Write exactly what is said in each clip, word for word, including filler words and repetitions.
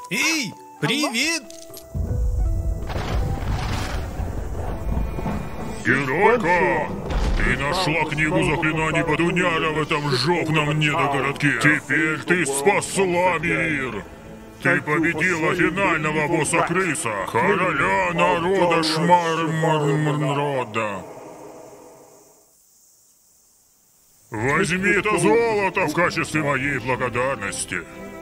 Эй, привет! Геройка! Ты нашла книгу заклинаний Бодуняра в этом жопном недогородке. Теперь ты спасла мир! Ты победила финального босса-крыса, короля народа Шмармармрода. Возьми это золото в качестве моей благодарности.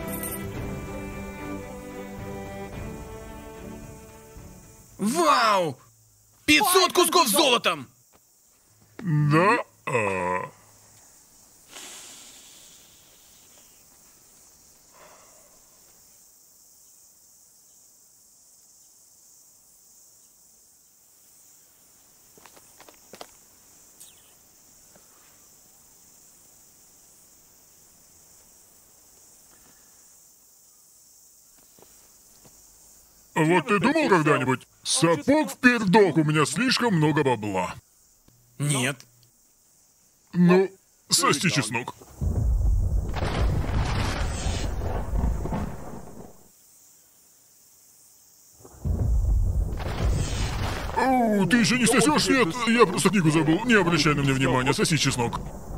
Вау! пятьсот кусков золотом! Да. А... Вот ты думал когда-нибудь? Сапог в пердок, у меня слишком много бабла. Нет. Ну, сости чеснок. О, ты еще не сосешь? Нет, я просто книгу забыл. Не обращай на меня внимания, соси чеснок.